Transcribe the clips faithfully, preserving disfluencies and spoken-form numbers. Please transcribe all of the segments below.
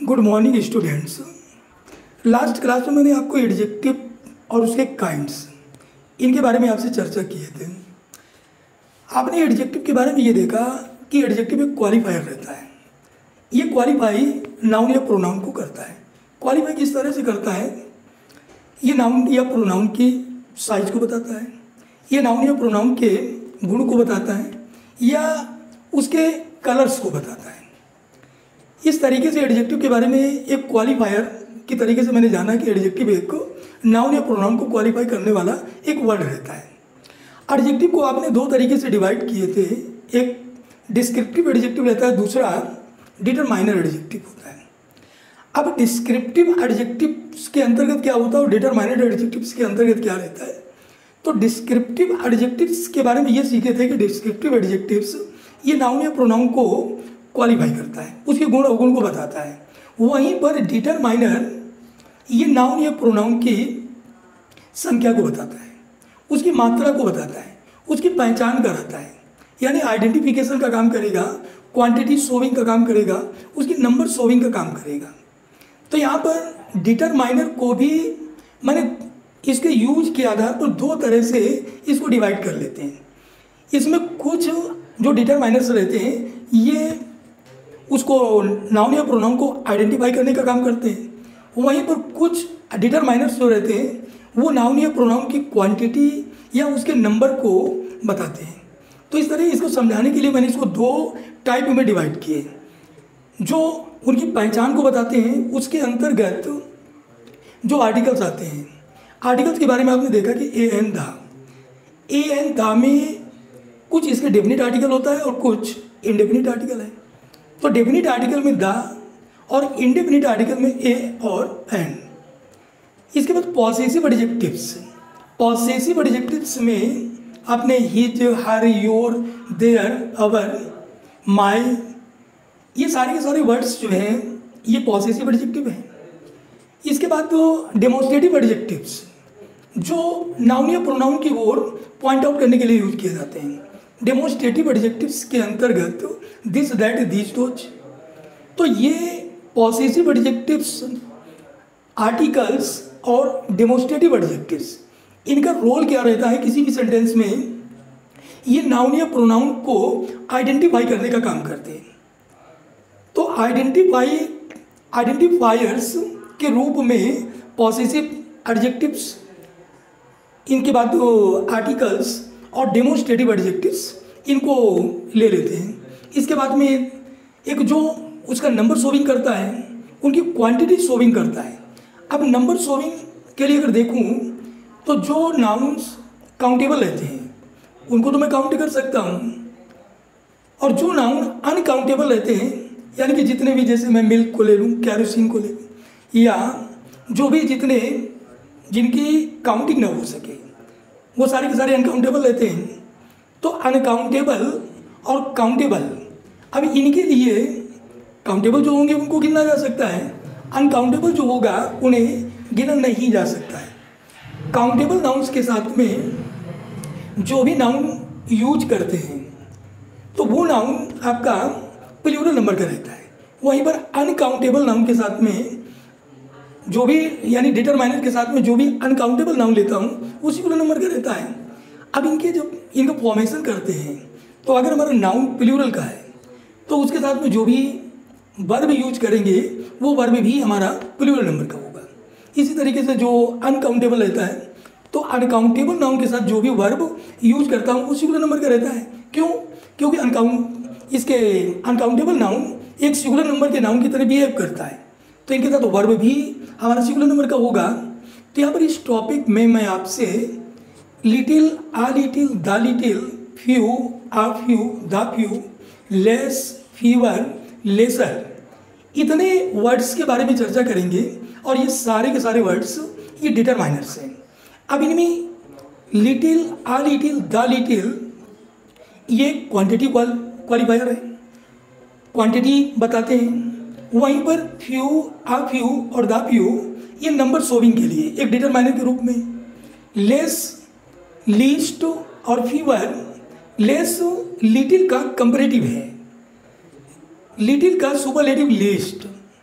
Good morning students. Last class में मैंने आपको एडजेक्टिव और उसके काइंड्स इनके बारे में आपसे चर्चा किए थे। आपने एडजेक्टिव के बारे में ये देखा कि एडजेक्टिव एक क्वालिफायर रहता है। ये क्वालिफाई नाउन या प्रोनाउन को करता है। क्वालिफाई किस तरह से करता है? ये नाउन या प्रोनाउन की साइज को बताता है, ये नाउन या प्रोनाउन के गुण को बताता है, या उसके कलर्स को बताता है। इस तरीके से एडजेक्टिव के बारे में एक क्वालिफायर की तरीके से मैंने जाना कि एडजेक्टिव एक नाउन या प्रोनाउन को क्वालिफाई करने वाला एक वर्ड रहता है। एडजेक्टिव को आपने दो तरीके से डिवाइड किए थे, एक डिस्क्रिप्टिव एडजेक्टिव रहता है, दूसरा डिटरमाइनर एडजेक्टिव होता है। अब डिस्क्रिप्टिव एडजेक्टिव के अंतर्गत क्या होता है और डिटरमाइनर एडजेक्टिव्स के अंतर्गत क्या रहता है? तो डिस्क्रिप्टिव एडजेक्टिव्स के बारे में ये सीखे थे कि डिस्क्रिप्टिव एडजेक्टिव्स ये नाउन या प्रोनाउन को क्वालिफाई करता है, उसके गुण अवगुण को बताता है। वहीं पर डिटरमाइनर ये नाउन या प्रोनाउन की संख्या को बताता है, उसकी मात्रा को बताता है, उसकी पहचान कराता है, यानी आइडेंटिफिकेशन का काम करेगा, क्वांटिटी शोविंग का काम करेगा, उसकी नंबर शोविंग का काम करेगा। तो यहाँ पर डिटरमाइनर को भी मैंने इसके यूज के आधार पर दो तरह से इसको डिवाइड कर लेते हैं। इसमें कुछ जो डिटरमाइनर्स रहते हैं ये उसको नाउन या प्रोनाउन को आइडेंटिफाई करने का काम करते हैं, वहीं पर कुछ डिटरमाइनर्स जो रहते हैं वो नाउन या प्रोनाउन की क्वांटिटी या उसके नंबर को बताते हैं। तो इस तरह इसको समझाने के लिए मैंने इसको दो टाइप में डिवाइड किए। जो उनकी पहचान को बताते हैं उसके अंतर्गत जो आर्टिकल्स आते हैं, आर्टिकल्स के बारे में आपने देखा कि ए एन दा, ए एन दा में कुछ इसके डेफिनिट आर्टिकल होता है और कुछ इनडेफिनिट आर्टिकल है। तो डेफिनिट आर्टिकल में दा और इनडेफिनिट आर्टिकल में ए और एन। इसके बाद पॉसेसिव एडजेक्टिव्स, पॉसेसिव एडजेक्टिव्स में आपने his, her, your, their, our, my, ये सारे के सारे वर्ड्स जो हैं ये पॉसेसिव एडजेक्टिव हैं। इसके बाद तो डेमोन्स्ट्रेटिव एडजेक्टिव्स जो नाउन या प्रोनाउन की ओर पॉइंट आउट करने के लिए यूज किए जाते हैं। डेमोन्स्ट्रेटिव एडजेक्टिव्स के अंतर्गत दिस, दैट, दिस, दोज। तो ये पॉसेसिव एडजेक्टिव्स, आर्टिकल्स और डेमोन्स्ट्रेटिव एडजेक्टिव्स, इनका रोल क्या रहता है किसी भी सेंटेंस में? ये नाउन या प्रोनाउन को आइडेंटिफाई करने का काम करते हैं। तो आइडेंटिफाई आइडेंटिफायर्स के रूप में पॉसेसिव एडजेक्टिव्स, इनके बाद आर्टिकल्स और डेमोन्स्ट्रेटिव एडजेक्टिव्स इनको ले लेते हैं। इसके बाद में एक जो उसका नंबर शोविंग करता है, उनकी क्वांटिटी शोविंग करता है। अब नंबर शोविंग के लिए अगर देखूं तो जो नाउन्स काउंटेबल रहते हैं उनको तो मैं काउंट कर सकता हूं, और जो नाउन अनकाउंटेबल रहते हैं, यानी कि जितने भी, जैसे मैं मिल्क को ले लूँ, कैरोसिन को ले लूँ, या जो भी जितने जिनकी काउंटिंग ना हो सके वो सारे के सारे अनकाउंटेबल रहते हैं। तो अनकाउंटेबल और काउंटेबल, अब इनके लिए काउंटेबल जो होंगे उनको गिना जा सकता है, अनकाउंटेबल जो होगा उन्हें गिना नहीं जा सकता है। काउंटेबल नाउन्स के साथ में जो भी नाउन यूज करते हैं तो वो नाउन आपका प्लूरल नंबर का रहता है। वहीं पर अनकाउंटेबल नाउन के साथ में जो भी, यानी डिटरमाइनर के साथ में जो भी अनकाउंटेबल नाउन लेता हूँ वो सिंगुलर नंबर का रहता है। अब इनके जब इनका फॉर्मेशन करते हैं तो अगर हमारा नाउन प्लूरल का है तो उसके साथ में जो भी वर्ब यूज करेंगे वो वर्ब भी हमारा प्लूरल नंबर का होगा। इसी तरीके से जो अनकाउंटेबल रहता है तो अनकाउंटेबल नाउन के साथ जो भी वर्ब यूज करता हूँ वो सिंगुलर नंबर का रहता है। क्यों? क्योंकि अनकाउंट इसके अनकाउंटेबल नाउन एक सिंगुलर नंबर के नाउन की तरह बिहेव करता है, तो इनके साथ वर्ब भी हमारा सिंगुलर नंबर का होगा। तो यहाँ पर इस टॉपिक में मैं आपसे little, a little, the little, few, a few, the few, less, fewer, lesser, इतने वर्ड्स के बारे में चर्चा करेंगे। और ये सारे के सारे वर्ड्स ये डिटरमाइनर्स हैं। अब इनमें little, a little, the little ये क्वांटिटी क्वालिफायर है, क्वांटिटी बताते हैं। वहीं पर फ्यू, आ फ्यू और द फ्यू ये नंबर शोविंग के लिए एक डिटरमाइनर के रूप में। लेस, लीस्ट और फीवर, लेस लिटिल का कंपैरेटिव है, लिटिल का सुपरलेटिव लिस्ट,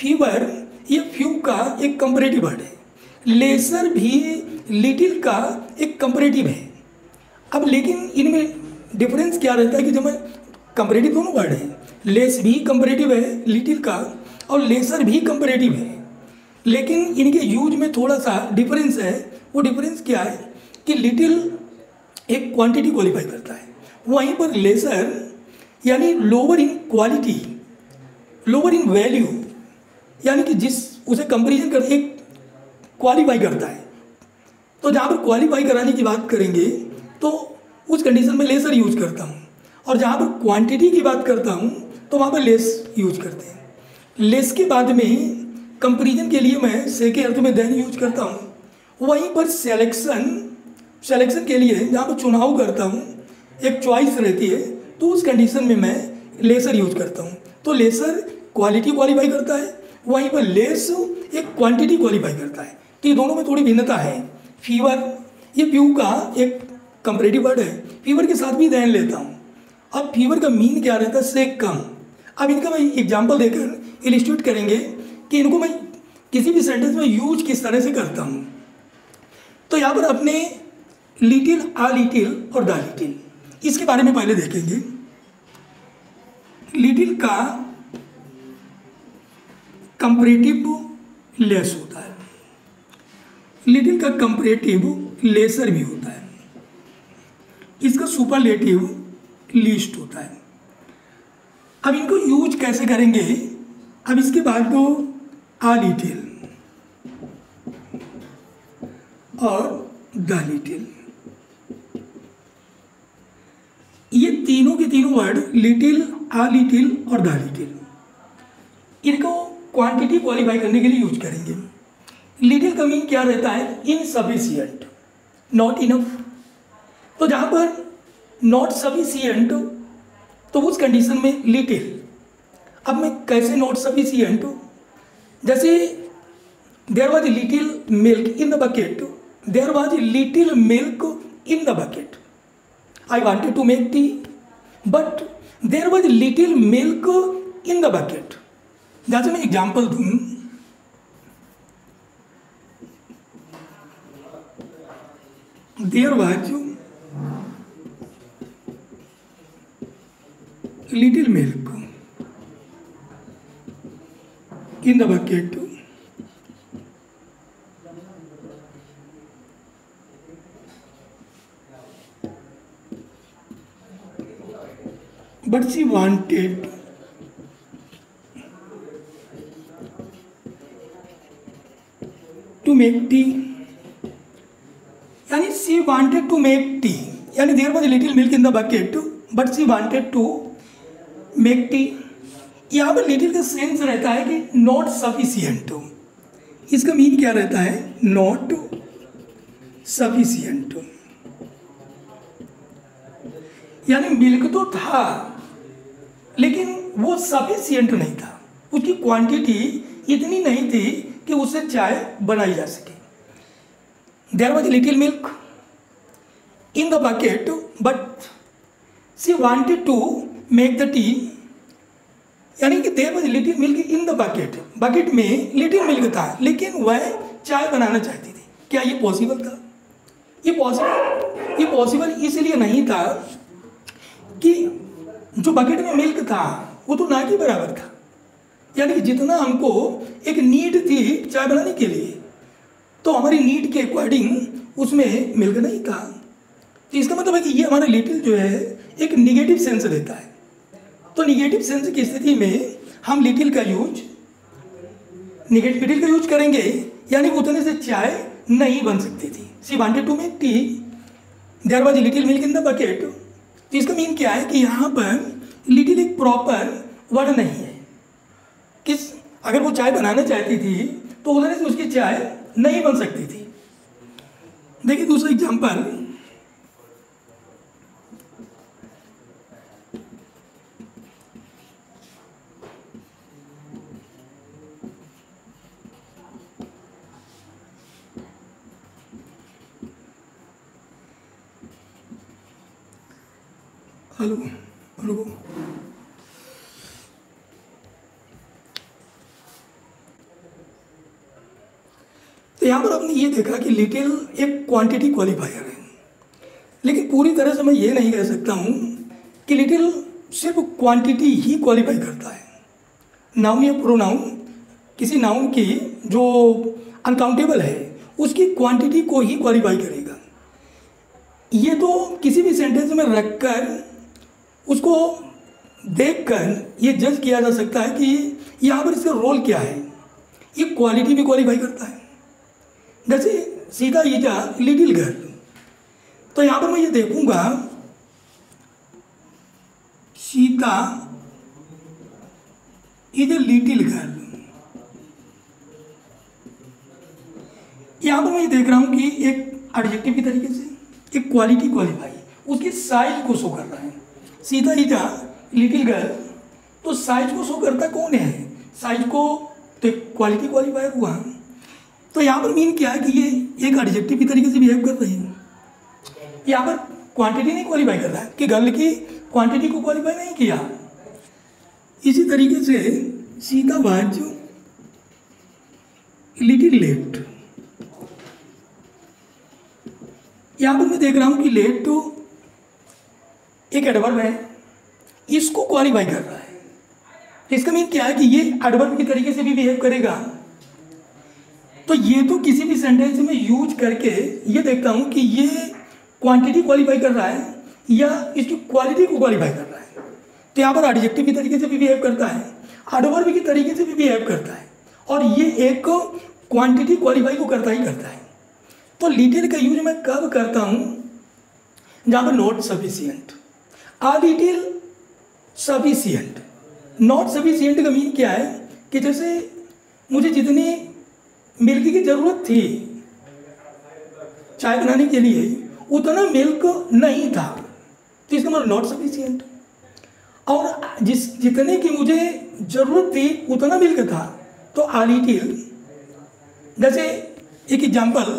फीवर ये फ्यू का एक कंपैरेटिव वर्ड है, लेसर भी लिटिल का एक कंपैरेटिव है। अब लेकिन इनमें डिफरेंस क्या रहता है कि जब मैं कंपैरेटिव दोनों वर्ड है, लेस भी कंपैरेटिव है लिटिल का और लेसर भी कंपैरेटिव है, लेकिन इनके यूज में थोड़ा सा डिफरेंस है। वो डिफरेंस क्या है कि लिटिल एक क्वांटिटी क्वालिफाई करता है, वहीं पर लेसर यानी lower in quality, lower in value, यानी कि जिस उसे कंपेरिजन कर एक क्वालिफाई करता है। तो जहाँ पर क्वालिफाई कराने की बात करेंगे तो उस कंडीशन में लेसर यूज करता हूँ, और जहाँ पर क्वांटिटी की बात करता हूँ तो वहाँ पर लेस यूज करते हैं। लेस के बाद में कंपेरिजन के लिए मैं से के अर्थ में देन यूज करता हूँ। वहीं पर सिलेक्शन सिलेक्शन के लिए जहाँ पर चुनाव करता हूँ, एक चॉइस रहती है, तो उस कंडीशन में मैं लेसर यूज करता हूँ। तो लेसर क्वालिटी क्वालिफाई करता है, वहीं पर लेस एक क्वांटिटी क्वालिफाई करता है। तो ये दोनों में थोड़ी भिन्नता है। फीवर ये फ्यू का एक कंपैरेटिव वर्ड है, फीवर के साथ भी देन लेता हूँ। अब फीवर का मीन क्या रहता है, से कम। अब इनका मैं एग्जाम्पल देकर इलिस्ट्रेट करेंगे कि इनको मैं किसी भी सेंटेंस में यूज किस तरह से करता हूँ। तो यहाँ पर अपने लिटिल, आ लिटिल और द लिटिल, इसके बारे में पहले देखेंगे। लिटिल का कंपैरेटिव लेस होता है, लिटिल का कंपैरेटिव लेसर भी होता है, इसका सुपरलेटिव लीस्ट होता है। अब इनको यूज कैसे करेंगे, अब इसके बाद तो आ लिटिल और द लिटिल, ये तीनों के तीनों वर्ड लिटिल, आ लिटिल और द लिटिल, इनको क्वांटिटी क्वालिफाई करने के लिए यूज करेंगे। लिटिल का मीन क्या रहता है, इनसफिशिएंट, नॉट इनफ। तो जहाँ पर नॉट सफिशिएंट तो उस कंडीशन में लिटिल। अब मैं कैसे नॉट सफिशिएंट, जैसे there was little milk in the bucket, there was little milk in the bucket, I wanted to make tea but there was little milk in the bucket. जैसे मैं example दूँ, there was little milk in the bucket, but she wanted to make tea, यानी she wanted to make tea, यानी there was a little milk in the bucket but she wanted to make tea। यहाँ पर little का sense रहता है कि not sufficient, इसका mean क्या रहता है, नॉट सफिशिएंट, यानी मिल्क तो था लेकिन वो सफिशिएंट नहीं था, उसकी क्वांटिटी इतनी नहीं थी कि उससे चाय बनाई जा सके। There was little milk in the bucket but she wanted to make the tea, यानी कि there was little milk in the bucket, bucket में लिटिल मिल्क था लेकिन वह चाय बनाना चाहती थी। क्या ये पॉसिबल था? ये पॉसिबल ये पॉसिबल इसलिए नहीं था कि जो बकेट में मिल्क था वो तो ना के बराबर था, यानी कि जितना हमको एक नीड थी चाय बनाने के लिए तो हमारी नीड के अकॉर्डिंग उसमें मिल्क नहीं था। तो इसका मतलब है कि ये हमारा लिटिल जो है एक निगेटिव सेंस देता है। तो निगेटिव सेंस की स्थिति में हम लिटिल का यूज निगेटिव लिटिल का यूज करेंगे, यानी उतने से चाय नहीं बन सकती थी। She wanted to make tea, there was little milk in the bucket. तो इसका मीन क्या है कि यहाँ पर लिटिल एक प्रॉपर वर्ड नहीं है। किस अगर वो चाय बनाना चाहती थी तो उतने से उसकी चाय नहीं बन सकती थी। देखिए दूसरा एग्जाम्पल, हेलो रुको, तो यहाँ पर आपने ये देखा कि लिटिल एक क्वांटिटी क्वालिफायर है, लेकिन पूरी तरह से मैं ये नहीं कह सकता हूँ कि लिटिल सिर्फ क्वांटिटी ही क्वालिफाई करता है। नाउन या प्रोनाउन किसी नाउन की जो अनकाउंटेबल है उसकी क्वांटिटी को ही क्वालिफाई करेगा। ये तो किसी भी सेंटेंस में रखकर उसको देखकर ये जज किया जा सकता है कि यहाँ पर इसका रोल क्या है, ये क्वालिटी भी क्वालिफाई करता है। जैसे Sita is a little girl, तो यहाँ पर मैं ये देखूंगा Sita is a little girl, यहाँ पर मैं ये देख रहा हूँ कि एक एडजेक्टिव की तरीके से एक क्वालिटी क्वालिफाई उसकी साइज को शो कर रहा है। Sita is a little girl, तो साइज को शो करता कौन है, साइज को तो क्वालिटी क्वालिफायर हुआ। तो यहाँ पर मीन क्या है कि ये एक एडजेक्टिव की तरीके से बिहेव कर रही है। यहाँ पर क्वांटिटी नहीं क्वालिफाई कर रहा है कि गर्ल की क्वांटिटी को क्वालिफाई नहीं किया। इसी तरीके से सीता वाज लिटिल लेट, यहाँ पर मैं देख रहा हूँ कि लेट तो एक एडवर्ब है, इसको क्वालिफाई कर रहा है। इसका मीन क्या है कि ये एडवर्ब की तरीके से भी बिहेव करेगा। तो ये तो किसी भी सेंटेंस में यूज करके ये देखता हूँ कि ये क्वांटिटी क्वालिफाई कर रहा है या इसकी क्वालिटी को क्वालिफाई कर रहा है। तो यहाँ पर एडजेक्टिव की तरीके से भी बिहेव करता है, एडवर्ब की तरीके से भी बिहेव करता है, और ये एक क्वांटिटी क्वालिफाई को करता ही करता है। तो लिटिल का यूज मैं कब करता हूँ, जहाँ पर not sufficient, a little sufficient. Not sufficient का मीन क्या है कि जैसे मुझे जितनी मिल्क की ज़रूरत थी चाय बनाने के लिए उतना मिल्क नहीं था, तो इसका मतलब नॉट सफिशिएंट। और जिस जितने की मुझे ज़रूरत थी उतना मिल्क था, तो आ लिटिल। जैसे एक एग्जाम्पल,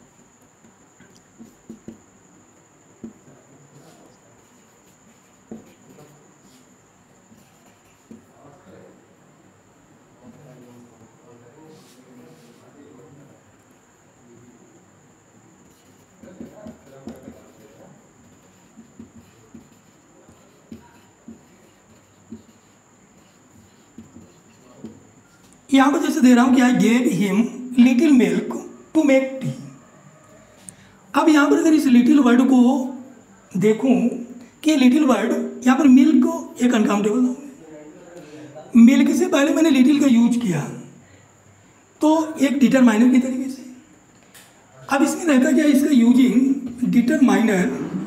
यहाँ पर जैसे दे रहा हूँ कि I gave him little milk to make tea. अब यहाँ पर अगर इस लिटिल वर्ड को देखूँ कि लिटिल वर्ड यहाँ पर मिल्क एक अनकाउंटेबल नाउन है, मिल्क से पहले मैंने लिटिल का यूज किया तो एक डिटरमाइनर की तरीके से। अब इसमें रहता क्या, इसका यूजिंग डिटरमाइनर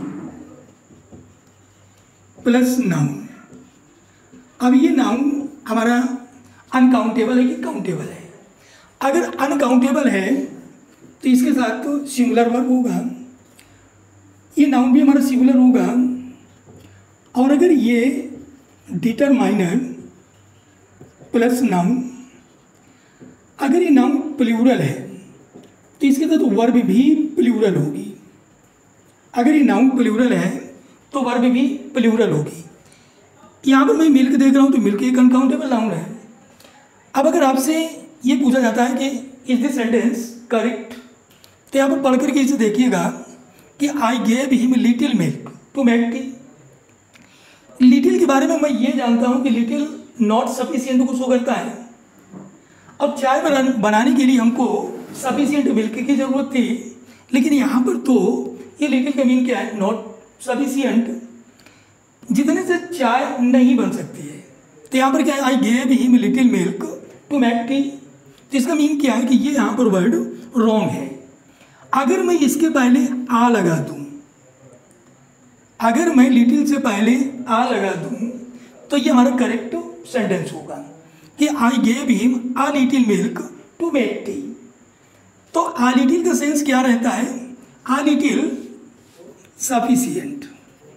प्लस नाउन। अब ये नाउन हमारा अनकाउंटेबल है कि काउंटेबल है। अगर अनकाउंटेबल है तो इसके साथ तो सिंगुलर वर्ब होगा, ये नाउन भी हमारा सिंगुलर होगा। और अगर ये डिटरमाइनर प्लस नाउन, अगर ये नाउन प्लूरल है तो इसके साथ वर्ब भी प्लूरल होगी। अगर ये नाउन प्लूरल है तो वर्ब भी प्लूरल होगी। यहाँ पर मैं मिल्क देख रहा हूँ तो मिल्क एक अनकाउंटेबल नाउन है। अब अगर आपसे ये पूछा जाता है कि इज दिस सेंटेंस करेक्ट, तो यहाँ पर पढ़ करके इसे देखिएगा कि I gave him little milk to make tea. Little के बारे में मैं ये जानता हूँ कि लिटिल नॉट सफिशिएंट को शो करता है। अब चाय बनाने के लिए हमको सफिशिएंट मिल्क की ज़रूरत थी, लेकिन यहाँ पर तो ये लिटिल का मीन क्या है, नॉट सफिशिएंट, जितने से चाय नहीं बन सकती है। तो यहाँ पर क्या है, I gave him little milk to make tea. तो इसका मीन क्या है कि ये यहाँ पर वर्ड रॉन्ग है। अगर मैं इसके पहले आ लगा दूँ, अगर मैं लिटिल से पहले आ लगा दूँ तो ये हमारा करेक्ट सेंटेंस होगा कि I gave him a little milk to make tea. तो आ लिटिल का सेंस क्या रहता है, a little sufficient.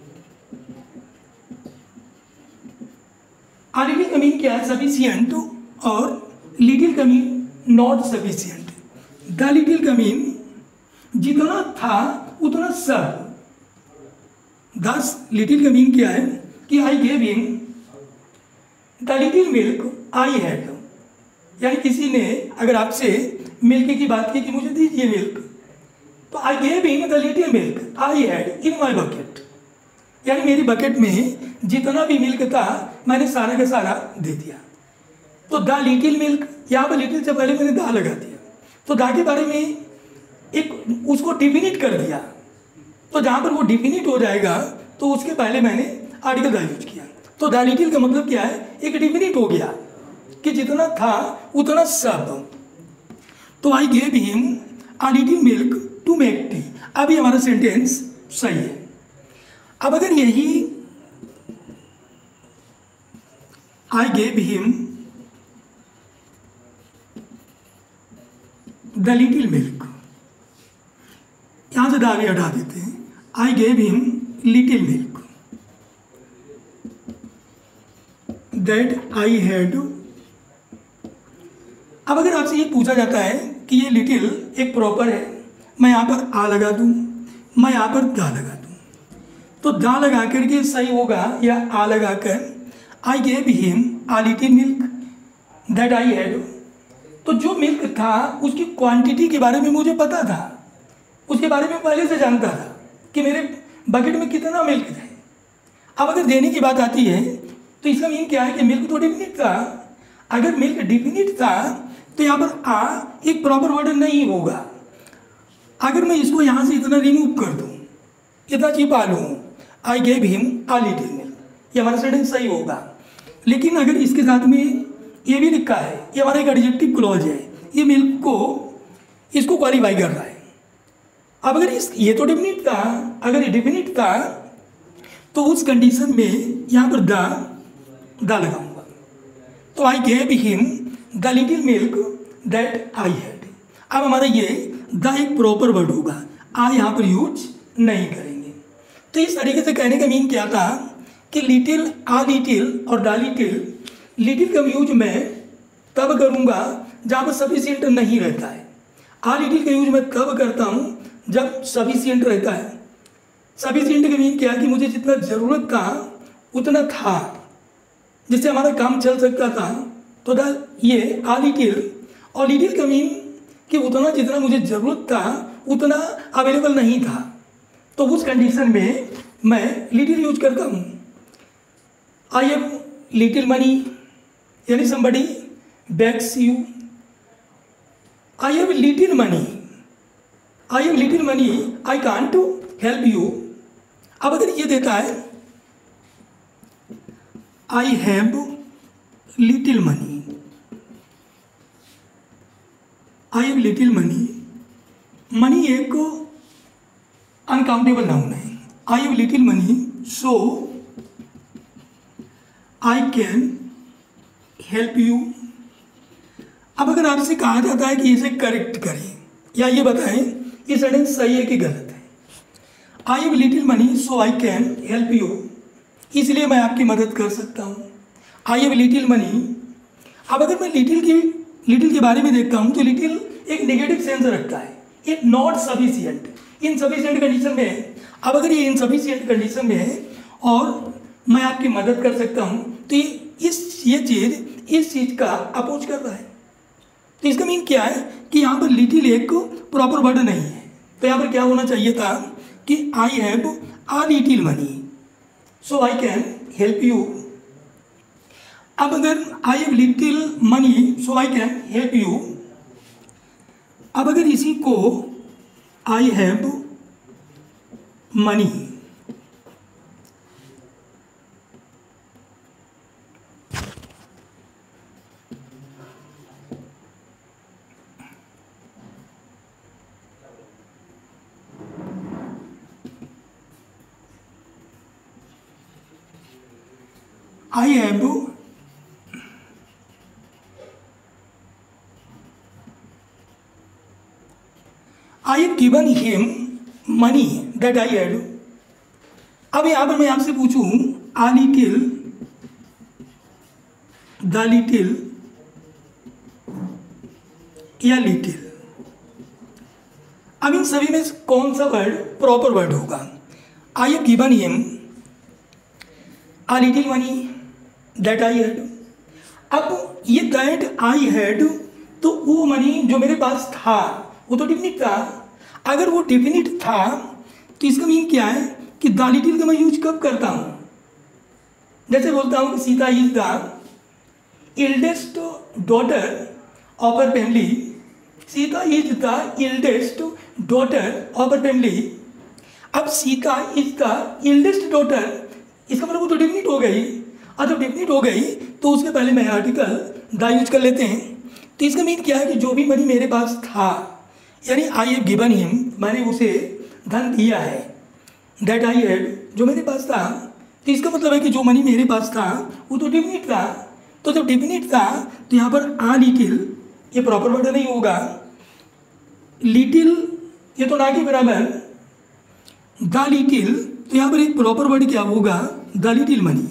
A little का मीन क्या है, सफिशिएंट, और लिटिल का mean not sufficient. The little का मीन जितना था उतना सब। दस लिटिल का मीन क्या है कि I gave him the little milk I had. यानी किसी ने अगर आपसे मिल्क की बात की कि मुझे दीजिए मिल्क, तो I gave him the little milk I had in my bucket, यानी मेरी बकेट में जितना भी मिल्क था मैंने सारा का सारा दे दिया। तो द लिटिल मिल्क, यहाँ पर लिटिल से पहले मैंने दा लगा दिया, तो दा के बारे में एक उसको डिफिनिट कर दिया। तो जहाँ पर वो डिफिनिट हो जाएगा तो उसके पहले मैंने आर्टिकल द यूज किया। तो द लिटिल का मतलब क्या है, एक डिफिनिट हो गया कि जितना था उतना सब। तो I gave him a little milk to make tea. अभी हमारा सेंटेंस सही है। अब अगर यही I gave him the little milk, यहां से द भी हटा देते हैं, I gave him little milk that I had. अब अगर आपसे ये पूछा जाता है कि ये लिटिल एक प्रॉपर है, मैं यहाँ पर आ लगा दूँ, मैं यहाँ पर दा लगा दूँ, तो दा लगा करके सही होगा या आ लगा कर I gave him a little milk that I had. तो जो मिल्क था उसकी क्वांटिटी के बारे में मुझे पता था, उसके बारे में पहले से जानता था कि मेरे बकेट में कितना मिल्क है। अब अगर देने की बात आती है तो इसका मीन क्या है कि मिल्क तो डिफिनिट था। अगर मिल्क डिफिनिट था तो यहाँ पर आ एक प्रॉपर वर्ड नहीं होगा। अगर मैं इसको यहाँ से इतना रिमूव कर दूँ, इतना छिपा लूँ, I gave him a little milk, ये हमारा सेंटेंस सही होगा। लेकिन अगर इसके साथ में ये भी लिखा है, ये हमारा एक एडजेक्टिव क्लॉज है, ये मिल्क को इसको क्वालिफाई कर रहा है। अब अगर इस ये तो डिफिनिट था, अगर ये डिफिनिट था तो उस कंडीशन में यहाँ पर दा दा लगाऊंगा। तो I gave him the little milk that I had. अब हमारा ये द एक प्रॉपर वर्ड होगा, आ यहाँ पर यूज नहीं करेंगे। तो इस तरीके से कहने का मीन क्या था कि लिटिल, आ लिटिल और द लिटिल, लिटिल का यूज मैं तब करूँगा जहाँ पर सफिशिएंट नहीं रहता है। आ लिटिल का यूज मैं तब करता हूँ जब सफिशिएंट रहता है। सफिशिएंट का मीन क्या है कि मुझे जितना ज़रूरत था उतना था, जिससे हमारा काम चल सकता था। तो द ये आ लिटिल, और लिटिल का मीन कि उतना जितना मुझे ज़रूरत था उतना अवेलेबल नहीं था, तो उस कंडीशन में मैं लिटिल यूज करता हूँ। आई हैव लिटिल मनी, यानी somebody bags you, I have little money, I have little money, I can't help you. अब अगर ये देता है I have little money, I have little money, money एक अनकाउंटेबल नाउन है। I have little money so I can help you. अब अगर आपसे कहा जाता है कि इसे करेक्ट करें या ये बताएं ये सेंटेंस सही है कि गलत है, I have little money so I can help you, इसलिए मैं आपकी मदद कर सकता हूँ। I have little money. अब अगर मैं लिटिल की लिटिल के बारे में देखता हूँ तो लिटिल एक नेगेटिव सेंस रखता है, ये नॉट सफिशिएंट, इनसफिशिएंट कंडीशन में है। अब अगर ये इनसफिशिएंट कंडीशन में है और मैं आपकी मदद कर सकता हूँ तो ये इस ये चीज़ इस चीज़ का अपोज कर रहा है। तो इसका मीन क्या है कि यहाँ पर लिटिल एक प्रॉपर वर्ड नहीं है। तो यहाँ पर क्या होना चाहिए था कि I have a little money so I can help you. अब अगर I have little money so I can help you, अब अगर इसी को I have money, I have I have given him money that I had। अब यहाँ पर मैं आपसे पूछूं आ लिटिल, द लिटिल या लिटिल, अब इन सभी में कौन सा वर्ड प्रॉपर वर्ड होगा? I have given him a little money that I had. अब ये दैट आई हैड तो वो मनी जो मेरे पास था वो तो डिफिनिट था। अगर वो डिफिनिट था तो इसका मीन क्या है कि द लिटिल का मैं यूज कब करता हूँ? जैसे बोलता हूँ कि Sita is the eldest daughter of our family, Sita is the eldest daughter of our family. अब Sita is the eldest daughter, इसका मतलब वो तो डिफिनिट हो गई। और जब डिफिनिट हो गई तो उसके पहले मैं आर्टिकल द यूज कर लेते हैं। तो इसका मीन क्या है कि जो भी मनी मेरे पास था, यानी आई हैव गिवन हिम, मैंने उसे धन दिया है, दैट आई हैड, जो मेरे पास था। तो इसका मतलब है कि जो मनी मेरे पास था वो तो डिफिनिट था। तो जब डिफिनिट था तो यहाँ पर आ लिटिल ये प्रॉपर वर्ड नहीं होगा, लिटिल ये तो ना के बराबर, द लिटिल, तो यहाँ पर एक प्रॉपर वर्ड क्या होगा? The little money,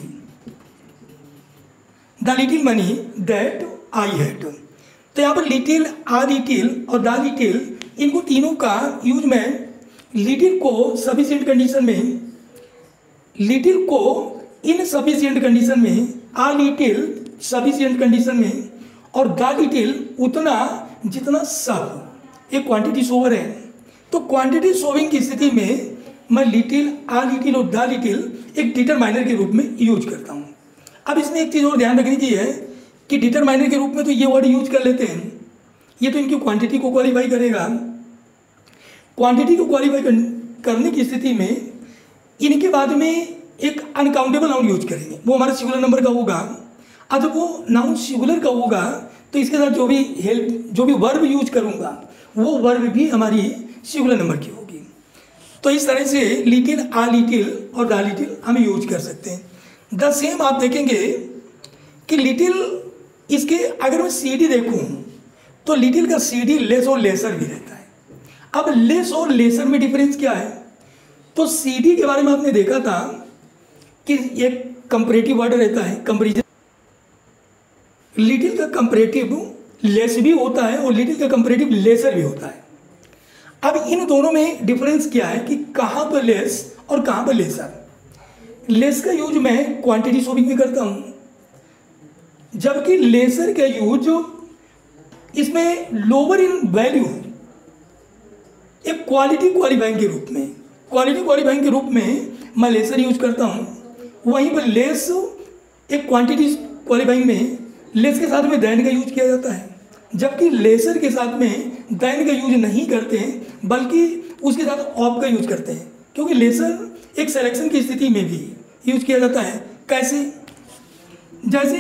the little money that I had. तो यहाँ पर लिटिल, आ लिटिल और द लिटिल, इनको तीनों का यूज मैं लिटिल को सफिशिएंट कंडीशन में, लिटिल को इन सफिशिएंट कंडीशन में, आ लिटिल सफिशिएंट कंडीशन में, और द लिटिल उतना जितना सब, एक क्वांटिटी शोवर है। तो क्वांटिटी शोविंग की स्थिति में मैं लिटिल, आ लिटिल और द लिटिल एक डिटरमाइनर के रूप में यूज करता हूँ। अब इसमें एक चीज़ और ध्यान रखने की है कि डिटरमाइनर के रूप में तो ये वर्ड यूज कर लेते हैं, ये तो इनकी क्वांटिटी को क्वालिफाई करेगा। क्वांटिटी को क्वालिफाई करने की स्थिति में इनके बाद में एक अनकाउंटेबल नाउन यूज करेंगे, वो हमारा सिंगुलर नंबर का होगा। अब जब वो नाउन सिंगुलर का होगा तो इसके साथ जो भी हेल्प, जो भी वर्ब यूज करूँगा वो वर्ब भी हमारी सिंगुलर नंबर की होगी। तो इस तरह से लिटिल, आ लिटिल और द लिटिल हम यूज कर सकते हैं। द सेम आप देखेंगे कि लिटिल, इसके अगर मैं सी डी देखूँ तो लिटिल का सी डी लेस और लेसर भी रहता है। अब लेस और लेसर में डिफरेंस क्या है? तो सी डी के बारे में आपने देखा था कि एक कंपैरेटिव वर्ड रहता है, कंपैरिजन। लिटिल का कंपैरेटिव लेस भी होता है और लिटिल का कंपैरेटिव लेसर भी होता है। अब इन दोनों में डिफरेंस क्या है कि कहाँ पर लेस और कहाँ पर लेसर। लेस का यूज मैं क्वांटिटी शोविंग में करता हूँ, जबकि लेसर का यूज इसमें लोअर इन वैल्यू, एक क्वालिटी क्वालिफाइंग के रूप में, क्वालिटी क्वालिफाइंग के रूप में मैं लेसर यूज करता हूँ। वहीं पर लेस एक क्वांटिटी क्वालिफाइंग में लेस के साथ में दैन का यूज किया जाता है, जबकि लेसर के साथ में दैन का यूज नहीं करते हैं बल्कि उसके साथ ऑफ का यूज करते हैं, क्योंकि लेसर एक सिलेक्शन की स्थिति में भी यूज किया जाता है। कैसे? जैसे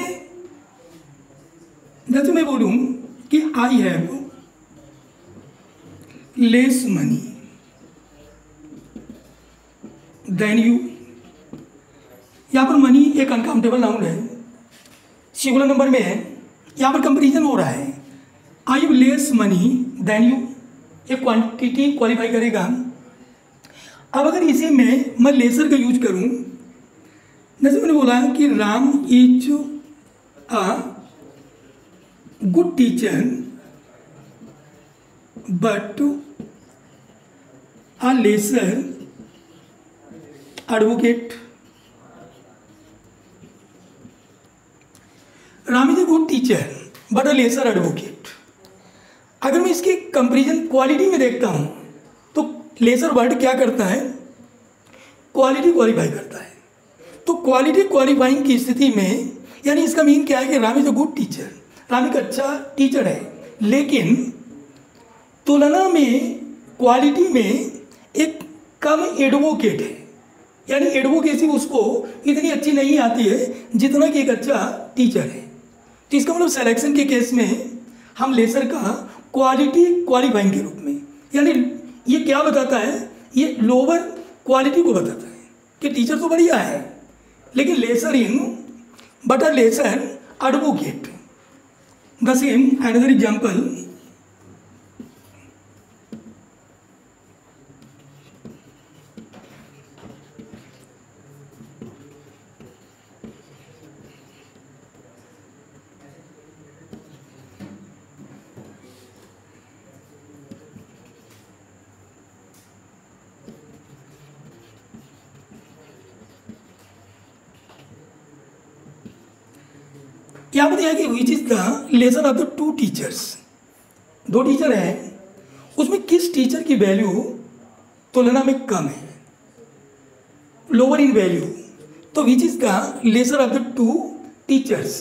जैसे मैं बोलूँ कि I have less money than you, यहाँ पर मनी एक अनकाउंटेबल नाउन है, सिंगुलर नंबर में है, यहाँ पर कंपैरिजन हो रहा है। I have less money than you, एक क्वांटिटी क्वालिफाई करेगा। अब अगर इसी में मैं लेसर का यूज करूँ, जैसे मैंने बोला कि Ram is a good teacher but a lesser advocate. Ram is a good teacher but a lesser advocate. अगर मैं इसके कंपैरिजन क्वालिटी में देखता हूँ तो लेसर वर्ड क्या करता है? क्वालिटी क्वालिफाई करता है। तो क्वालिटी क्वालिफाइंग की स्थिति में, यानी इसका मीन क्या है कि Ram is a good teacher, Ram एक अच्छा टीचर है, लेकिन तुलना में क्वालिटी में एक कम एडवोकेट है, यानी एडवोकेसी उसको इतनी अच्छी नहीं आती है जितना कि एक अच्छा टीचर है। तो इसका मतलब सिलेक्शन के केस में हम लेसर का क्वालिटी क्वालिफाइंग के रूप में, यानी ये क्या बताता है? ये लोअर क्वालिटी को बताता है कि टीचर तो बढ़िया है लेकिन lesser in but a lesser advocate. The same another example, यहाँ पर दिया कि which is the lesson of the two teachers. दो टीचर हैं, उसमें किस टीचर की वैल्यू तुलना में कम है, लोअर इन वैल्यू, तो which is the lesser of the two teachers.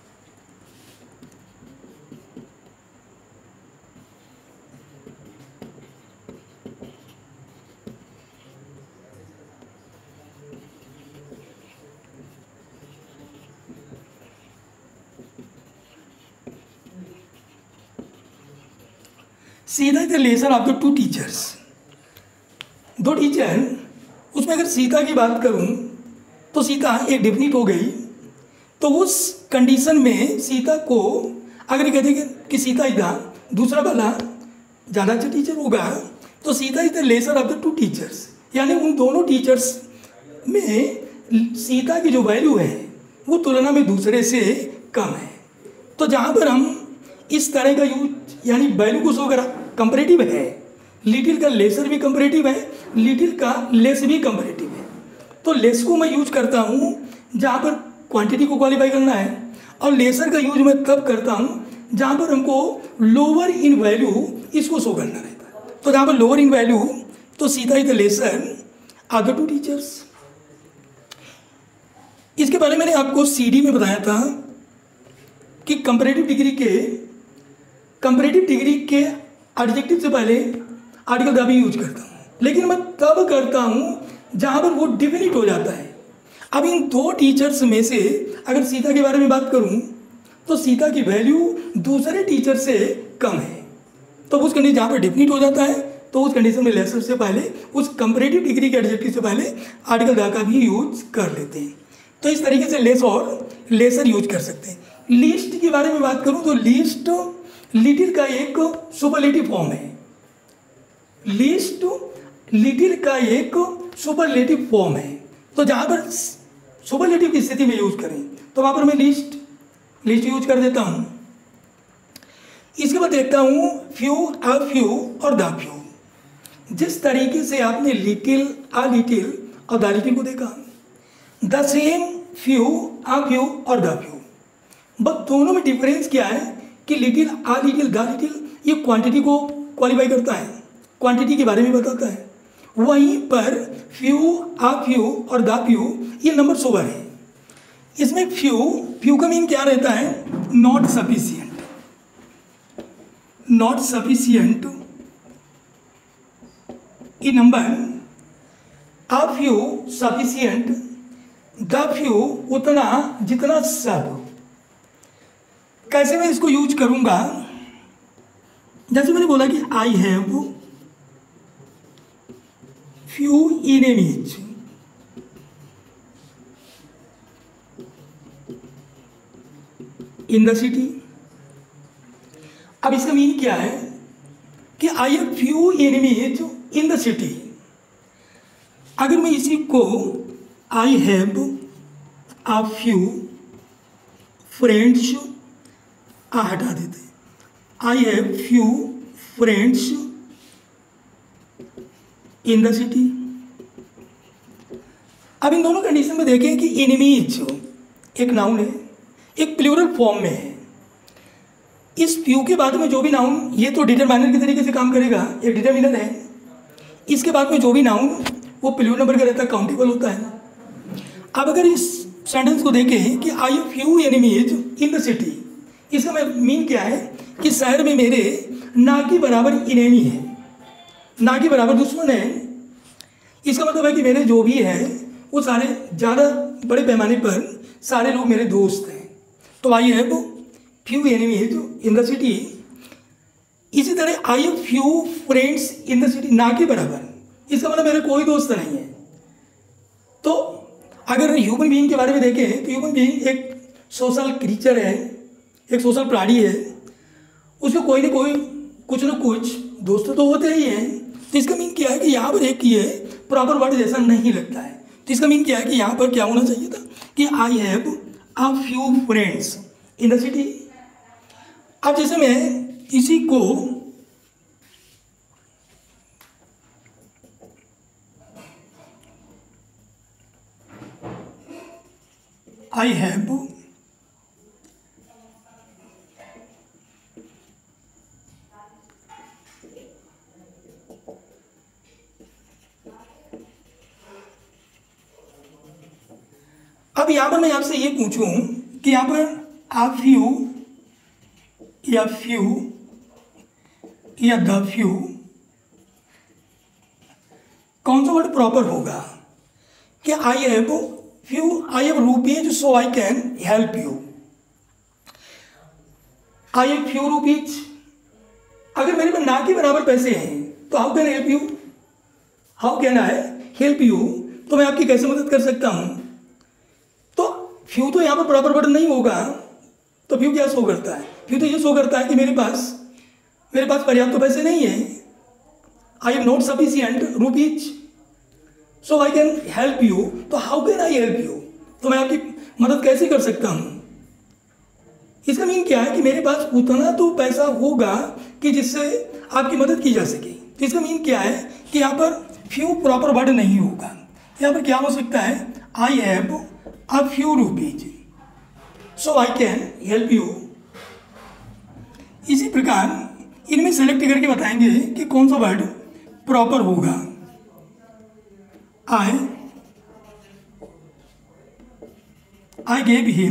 Sita is the lesser of the two teachers. दो टीचर, उसमें अगर सीता की बात करूं तो सीता एक डिफिनिट हो गई, तो उस कंडीशन में सीता को अगर कहते हैं कि सीता इधर दूसरा वाला ज़्यादा अच्छा टीचर होगा, तो Sita is the lesser of the two teachers, यानी उन दोनों टीचर्स में सीता की जो वैल्यू है वो तुलना में दूसरे से कम है। तो जहाँ पर हम इस तरह का यूज यानी वैल्यू को शो करा, कंपैरेटिव है, लिटिल का लेसर भी कंपैरेटिव है, लिटिल का लेस भी कंपैरेटिव है। तो लेस को मैं यूज करता हूँ जहाँ पर क्वांटिटी को क्वालिफाई करना है, और लेसर का यूज मैं तब करता हूँ जहाँ पर हमको लोअर इन वैल्यू इसको शो करना रहता है। तो जहाँ पर लोअर इन वैल्यू, तो Sita is the lesser of the two teachers. इसके पहले मैंने आपको सीडी में बताया था कि कंपैरेटिव डिग्री के कंपैरेटिव डिग्री के एडजेक्टिव से पहले आर्टिकल द भी यूज करता हूँ, लेकिन मैं तब करता हूँ जहाँ पर वो डिफिनिट हो जाता है। अब इन दो टीचर्स में से अगर सीता के बारे में बात करूँ तो सीता की वैल्यू दूसरे टीचर से कम है, तो उस कंडीशन जहाँ पर डिफिनिट हो जाता है तो उस कंडीशन में लेसर से पहले उस कंपैरेटिव डिग्री के एडजेक्टिव से पहले आर्टिकल द का भी यूज कर लेते हैं। तो इस तरीके से लेस और लेसर यूज कर सकते हैं। लीस्ट के बारे में बात करूँ तो लीस्ट लिटिल का एक सुपरलेटिव फॉर्म है। लीस्ट लिटिल का एक सुपरलेटिव फॉर्म है, तो जहाँ पर सुपरलेटिव की स्थिति में यूज करें तो वहाँ पर मैं लीस्ट लिस्ट यूज कर देता हूँ। इसके बाद देखता हूँ फ्यू, अ फ्यू और द फ्यू। जिस तरीके से आपने लिटिल, अ लिटिल और द लिटिल को देखा, the same few, a few और द फ्यू, बस दोनों में डिफरेंस क्या है कि little, a little, the little ये क्वांटिटी को क्वालिफाई करता है, क्वांटिटी के बारे में बताता है। वहीं पर फ्यू, आ फ्यू और द फ्यू ये नंबर सोवर है। इसमें फ्यू फ्यू का मीन क्या रहता है, नॉट सफिशिएंट, नॉट सफिशिएंट ये number, a few sufficient, the few उतना जितना सब। कैसे मैं इसको यूज करूंगा, जैसे मैंने बोला कि I have few enemies, in the city. अब इसका मीन क्या है कि I have few enemies in the city. अगर मैं इसी को I have a few friends a हटा देते, I have few friends in the city. अब इन दोनों कंडीशन में देखें कि एनिमीज एक नाउन है, एक प्लूरल फॉर्म में है। इस फ्यू के बाद में जो भी नाउन, ये तो डिटरमाइनर के तरीके से काम करेगा, एक डिटरमिनर है। इसके बाद में जो भी नाउन वो प्लूरल नंबर का रहता है, काउंटेबल होता है। अब अगर इस सेंटेंस को देखें कि I have few enemies in the city, इसका मीन क्या है कि शहर में मेरे ना के बराबर इनेमी है, ना के बराबर दुश्मन है। इसका मतलब है कि मेरे जो भी है वो सारे ज़्यादा बड़े पैमाने पर सारे लोग मेरे दोस्त हैं। तो I have few enemies in the city. इसी तरह I have few friends in the city, ना के बराबर, इसका मतलब मेरे कोई दोस्त नहीं है। तो अगर ह्यूमन बीइंग के बारे में देखें तो ह्यूमन बीइंग एक सोशल क्रीचर है, एक सोशल प्राणी है। उसको कोई ना कोई कुछ ना कुछ दोस्त तो होते ही हैं। तो इसका मीन क्या है कि यहाँ पर एक ये प्रॉपर वर्ड जैसा नहीं लगता है। तो इसका मीन क्या है कि यहाँ पर क्या होना चाहिए था कि I have a few friends in the city. अब जैसे मैं इसी को आई हैव अब यहाँ पर मैं आपसे ये पूछूं कि यहाँ पर आ फ्यू या फ्यू या द फ्यू कौन सा वर्ड प्रॉपर होगा? कि I have few I have rupees so I can help you. I have few rupees, अगर मेरे पास ना के बराबर पैसे हैं तो how can help you, how can I help you, तो मैं आपकी कैसे मदद कर सकता हूं? तो फ्यू तो यहाँ पर प्रॉपर वर्ड नहीं होगा, तो फ्यू क्या शो करता है? फ्यू तो ये शो करता है कि मेरे पास मेरे पास पर्याप्त तो पैसे नहीं है। I have not sufficient rupees so I can help you, तो how can I help you, तो मैं आपकी मदद कैसे कर सकता हूँ? इसका मीन क्या है कि मेरे पास उतना तो पैसा होगा कि जिससे आपकी मदद की जा सके। तो इसका मीन क्या है कि यहाँ पर फ्यू प्रॉपर वर्ड नहीं होगा, यहाँ पर क्या हो सकता है? I have a few rupees so I can help you. इसी प्रकार इनमें सेलेक्ट करके बताएंगे कि कौन सा वर्ड प्रॉपर होगा। I I gave him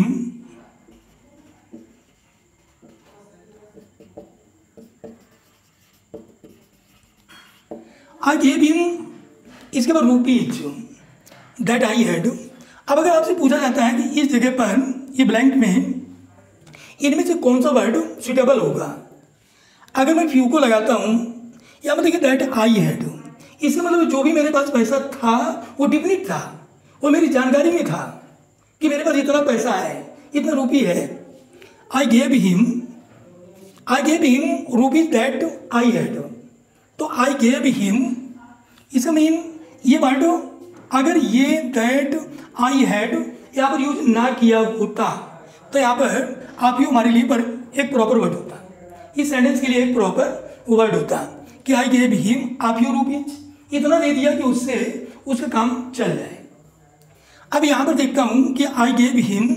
I gave him, इसके बाद रुपीज दैट आई हैड। अब अगर आपसे पूछा जाता है कि इस जगह पर ये ब्लैंक में इनमें से कौन सा वर्ड सुटेबल होगा, अगर मैं फ्यू को लगाता हूँ या मतलब दैट आई हैड, इसका मतलब जो भी मेरे पास पैसा था वो डिफिनिट था, वो मेरी जानकारी में था कि मेरे पास इतना पैसा है, इतना रुपी है। I gave him I gave him rupees that I had, तो आई गेव हिम, इसका मीन ये वर्ड अगर ये दैट आई हैड यहाँ पर यूज ना किया होता तो यहाँ पर आप यू हमारे लिए पर एक प्रॉपर वर्ड होता, इस सेंटेंस के लिए एक प्रॉपर वर्ड होता कि आई गेव हिम आप यू रुपीज, इतना दे दिया कि उससे उसका काम चल जाए। अब यहाँ पर देखता हूँ कि आई गेव हिम,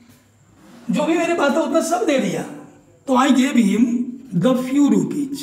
जो भी मेरे पास था उतना सब दे दिया, तो I gave him the few rupees,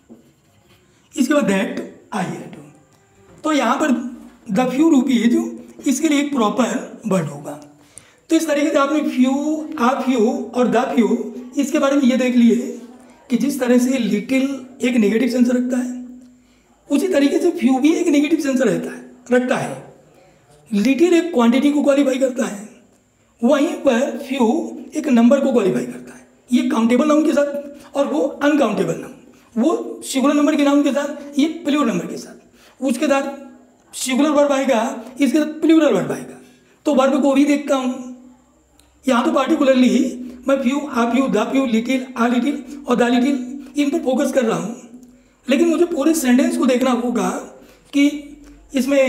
इसके बाद दैट आई हैड, तो यहाँ पर द फ्यू रुपीज इसके लिए एक प्रॉपर वर्ड होगा। तो इस तरीके से आपने फ्यू आ फ्यू और द फ्यू इसके बारे में ये देख लिए कि जिस तरह से लिटिल एक नेगेटिव सेंस रखता है उसी तरीके से फ्यू भी एक नेगेटिव सेंस रहता है रखता है। लिटिल एक क्वांटिटी को क्वालिफाई करता है, वहीं पर फ्यू एक नंबर को क्वालिफाई करता है। ये काउंटेबल नाउन के साथ और वो अनकाउंटेबल नाउन, वो सिंगुलर नंबर के नाउन के साथ, ये प्लूरल नंबर के साथ। उसके साथ सिंगुलर वर्ब आएगा, इसके साथ प्लूरल वर्ब आएगा, तो वर्ब को भी देखता हूँ। यहाँ तो पार्टिकुलरली मैं few a few the few little a little और द लिटिल इन पर फोकस कर रहा हूँ, लेकिन मुझे पूरे सेंटेंस को देखना होगा कि इसमें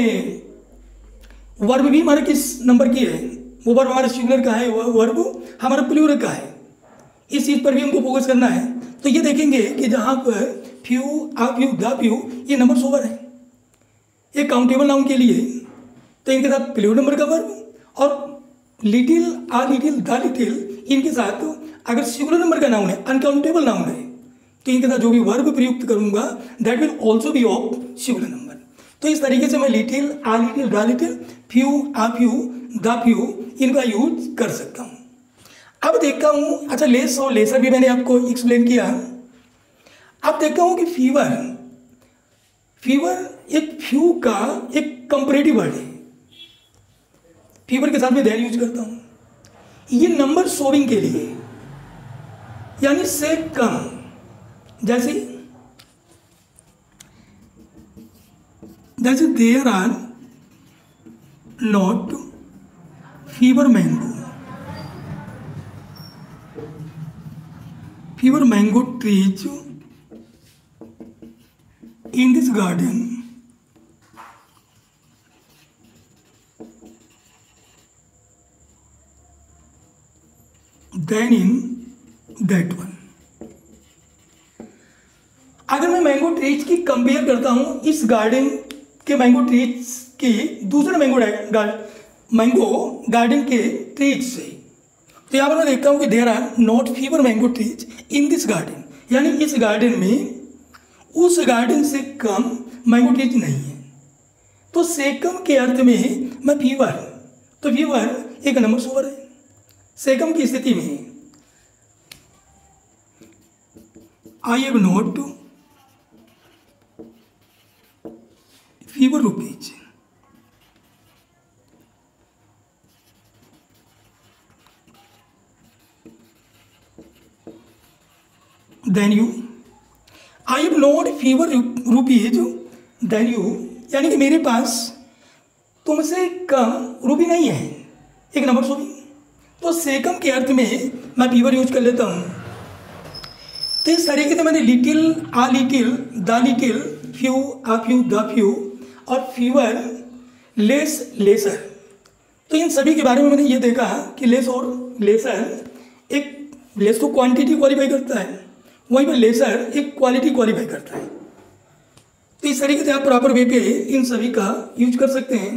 वर्ब भी हमारे किस नंबर की है, वो वर्ब हमारे सिंगुलर का है, वो वर्ब हमारा प्लूरल का है, इस चीज़ पर भी हमको फोकस करना है। तो ये देखेंगे कि जहाँ पर few a few the few ये नंबर सोवर है, ये काउंटेबल नाउन के लिए, तो इनके साथ प्लूरल नंबर का वर्ब, और little a little the little इनके साथ अगर सिंगुलर नंबर का नाउन है, अनकाउंटेबल नाउन है, तो इनके साथ जो भी वर्ब प्रयुक्त करूंगा that will also be of singular number. तो इस तरीके से मैं little a little the little few a few the few इनका यूज कर सकता हूँ। अब देखता हूँ, अच्छा लेस और लेसर भी मैंने आपको एक्सप्लेन किया। अब देखता हूँ कि फीवर फीवर एक फ्यू का एक कंपैरेटिव वर्ड है, फीवर के साथ मैं देन यूज करता हूँ। ये नंबर शोविंग के लिए, यानी से कम, जैसे जैसे there are not fewer mango fewer mango trees in this garden, then in that one. अगर मैं मैंगो ट्रीज की कंपेयर करता हूं इस गार्डन के मैंगो ट्रीज की दूसरे मैंगो मैंगो गार्डन के ट्रीज से, तो यहाँ पर मैं देखता हूँ कि there are not fewer mango trees in this garden, यानी इस गार्डन में उस गार्डन से कम मैंगो ट्रीज नहीं है। तो से कम के अर्थ में मैं फीवर, तो फीवर एक नंबर सोवर है। सेकंड की स्थिति में I have not fewer rupees, then you I have not fewer rupees then you, यानी कि मेरे पास तुमसे कम रुपी नहीं है, एक नंबर सो भी। तो सेकम के अर्थ में मैं फीवर यूज कर लेता हूँ। तो इस तरीके से मैंने little, a little, the little, few, a few, the few और फीवर, लेस, लेसर, तो इन सभी के बारे में मैंने ये देखा कि लेस और लेसर, एक लेस तो क्वांटिटी क्वालिफाई करता है, वहीं पर लेसर एक क्वालिटी क्वालिफाई करता है। तो इस तरीके से आप प्रॉपर वे पे इन सभी का यूज कर सकते हैं।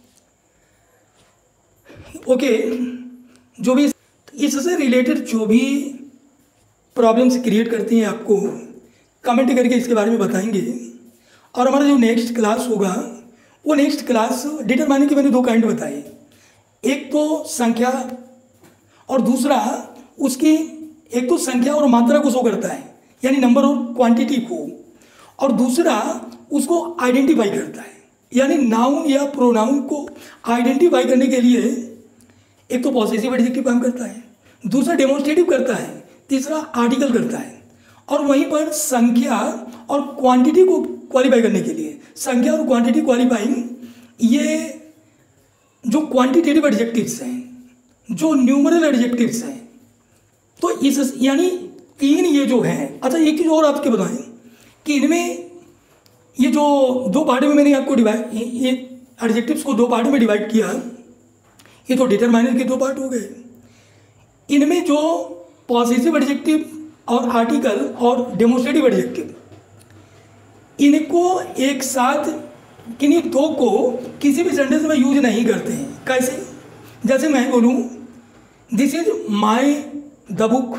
ओके, जो भी इससे रिलेटेड जो भी प्रॉब्लम्स क्रिएट करती हैं आपको कमेंट करके इसके बारे में बताएंगे। और हमारा जो नेक्स्ट क्लास होगा वो नेक्स्ट क्लास डिटरमाइनिंग की मैंने दो काइंड बताई, एक तो संख्या और दूसरा उसकी, एक तो संख्या और मात्रा को शो करता है यानी नंबर और क्वांटिटी को, और दूसरा उसको आइडेंटिफाई करता है यानी नाउन या प्रोनाउन को आइडेंटिफाई करने के लिए एक तो पॉसेसिव एडजेक्टिव काम करता है, दूसरा डेमोन्स्ट्रेटिव करता है, तीसरा आर्टिकल करता है। और वहीं पर संख्या और क्वांटिटी को क्वालिफाई करने के लिए, संख्या और क्वांटिटी क्वालिफाइंग, ये जो क्वांटिटेटिव एडजेक्टिव्स हैं, जो न्यूमरल एडजेक्टिव्स हैं, तो इस यानी तीन ये जो हैं। अच्छा, एक चीज़ और आपके बताएं कि इनमें ये जो दो पार्ट में मैंने आपको डिवाइड, ये एडजेक्टिव्स को दो पार्ट में डिवाइड किया, ये तो डिटरमाइनर के दो पार्ट हो गए। इनमें जो पॉसेसिव एडजेक्टिव और आर्टिकल और डेमोन्स्ट्रेटिव एडजेक्टिव, इनको एक साथ, किन्हीं दो को किसी भी सेंटेंस में यूज नहीं करते हैं। कैसे? जैसे मैं बोलूँ this is my the book,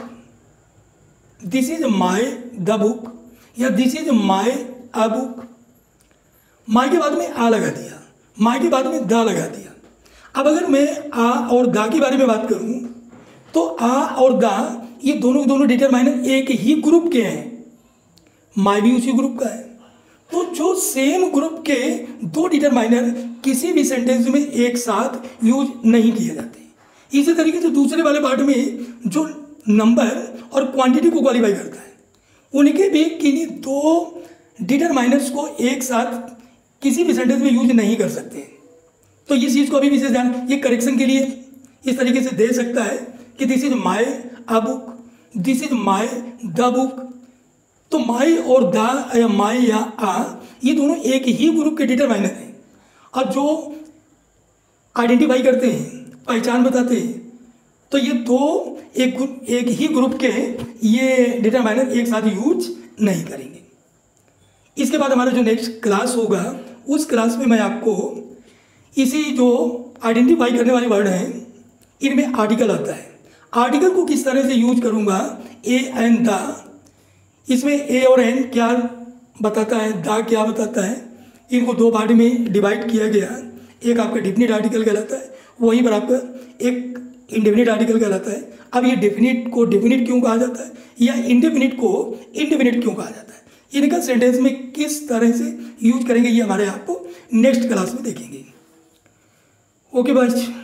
this is my the book, या this is my a book. My के बाद में आ लगा दिया, माई के बाद में द लगा दिया। अब अगर मैं आ और दा के बारे में बात करूं तो आ और दा ये दोनों दोनों डिटरमाइनर एक ही ग्रुप के हैं, माई भी उसी ग्रुप का है। तो जो सेम ग्रुप के दो डिटरमाइनर किसी भी सेंटेंस में एक साथ यूज नहीं किए जाते। इसी तरीके से दूसरे वाले पार्ट में जो नंबर और क्वांटिटी को क्वालिफाई करता है, उनके भी किन्हीं दो डिटरमाइनर्स को एक साथ किसी भी सेंटेंस में यूज नहीं कर सकते। तो इस चीज़ को अभी विशेष ध्यान, ये करेक्शन के लिए इस तरीके से दे सकता है कि this is my a book, this is my the book. तो माई और द या माई या आ ये दोनों एक ही ग्रुप के डिटरमाइनर हैं, और जो आइडेंटिफाई करते हैं, पहचान बताते हैं, तो ये दो एक एक ही ग्रुप के ये डिटरमाइनर एक साथ यूज नहीं करेंगे। इसके बाद हमारा जो नेक्स्ट क्लास होगा उस क्लास में मैं आपको इसी जो आइडेंटिफाई करने वाले वर्ड हैं इनमें आर्टिकल आता है, आर्टिकल को किस तरह से यूज करूँगा, ए एन द, इसमें ए और एन क्या बताता है, दा क्या बताता है, इनको दो पार्ट में डिवाइड किया गया। एक आपका डिफिनिट आर्टिकल कहलाता है, वहीं पर आपका एक इंडेफिनिट आर्टिकल कहलाता है। अब ये डेफिनिट को डेफिनिट क्यों कहा जाता है या इंडेफिनिट को इंडेफिनिट क्यों कहा जाता है, इनका सेंटेंस में किस तरह से यूज करेंगे, ये हमारे आपको नेक्स्ट क्लास में देखेंगे। ओके बच्चे।